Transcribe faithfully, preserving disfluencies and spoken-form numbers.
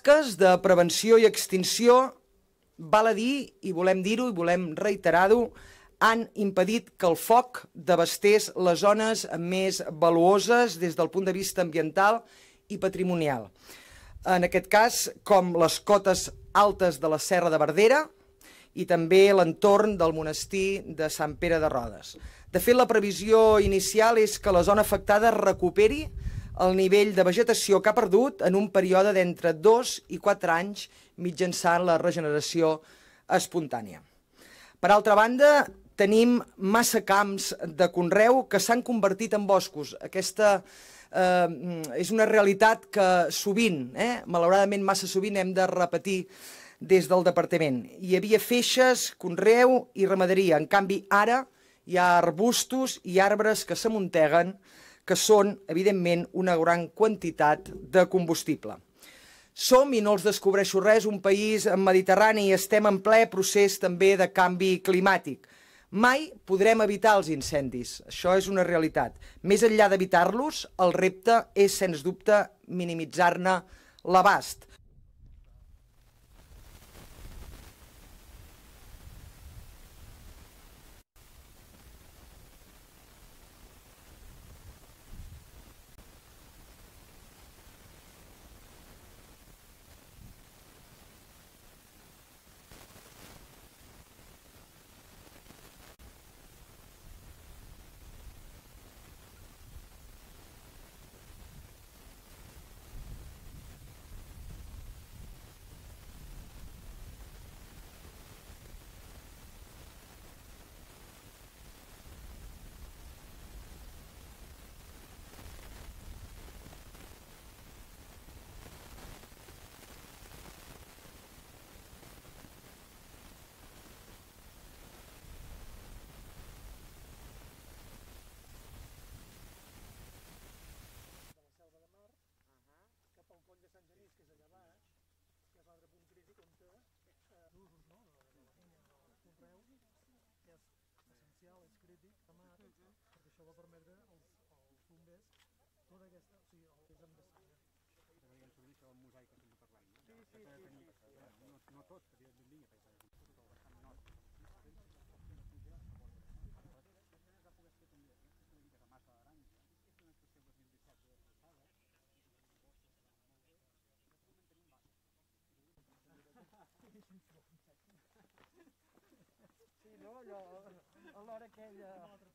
tasques de prevenció i extinció, val a dir, i volem dir-ho i volem reiterar-ho, han impedit que el foc devastés les zones més valuoses des del punt de vista ambiental i patrimonial. En aquest cas, com les cotes altes de la Serra de Verdera i també l'entorn del monestir de Sant Pere de Rodes. De fet, la previsió inicial és que la zona afectada recuperi el nivell de vegetació que ha perdut en un període d'entre dos i quatre anys mitjançant la regeneració espontània. Per altra banda, tenim massa camps de conreu que s'han convertit en boscos. Aquesta eh, és una realitat que sovint, eh, malauradament massa sovint, hem de repetir des del departament. Hi havia feixes, conreu i ramaderia. En canvi, ara hi ha arbustos i arbres que s'amunteguen, que són, evidentment, una gran quantitat de combustible. Som, i no els descobreixo res, un país mediterrani i estem en ple procés també de canvi climàtic. Mai podrem evitar els incendis, això és una realitat. Més enllà d'evitar-los, el repte és, sens dubte, minimitzar-ne l'abast. És crític, perquè això va permetre als bombers tota aquesta... O sigui, els hem de saber. Podríem servir això amb mosaic que estem parlant, no? Sí, sí, sí. No tot, evidentment, perquè tot el bastant nord. Sí, no? Allò, a l'hora aquella...